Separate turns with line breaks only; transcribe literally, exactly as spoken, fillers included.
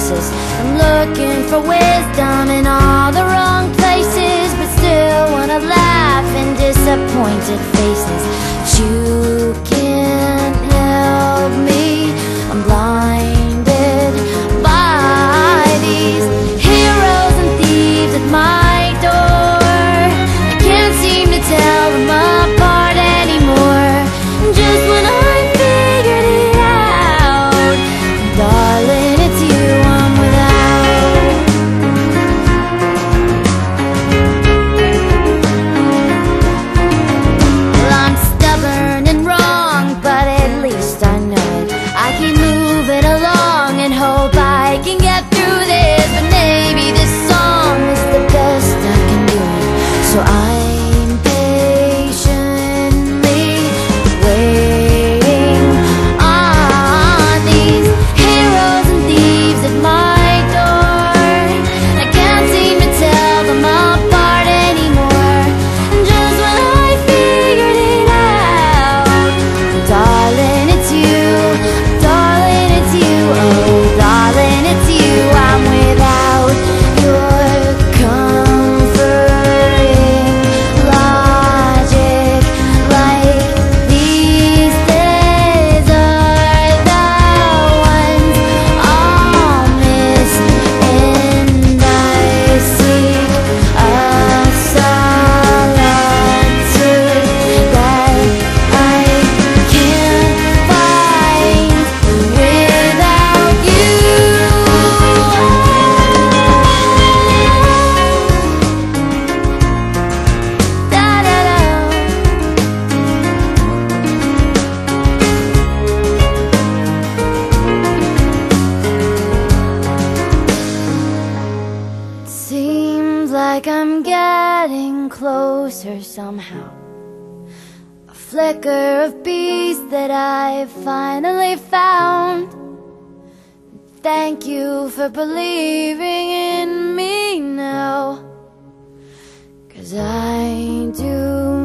faces. I'm looking for wisdom in all the wrong places, but still wanna laugh in disappointed faces. But you can't help me, I'm blinded by these heroes and thieves at my door. I can't seem to tell them apart anymore. Just when I figured it out, darling, it's you I'm without. Well, I'm stubborn and wrong, but at least I know it. I keep moving along and hope I can get through this, but maybe this song is the best I can do. So I'm patiently waiting on these heroes and thieves at my door. I can't seem to tell them apart anymore. And just when I figured it out, darling, it's you, darling, it's you, oh darling, it's you I'm without. Your comforting logic, like these days are the ones I'll miss, and I seek a solitude that I can't find without you. Da-da-da. Seems like I'm getting closer somehow. A flicker of peace that I finally found. Thank you for believing in me now, 'cause I do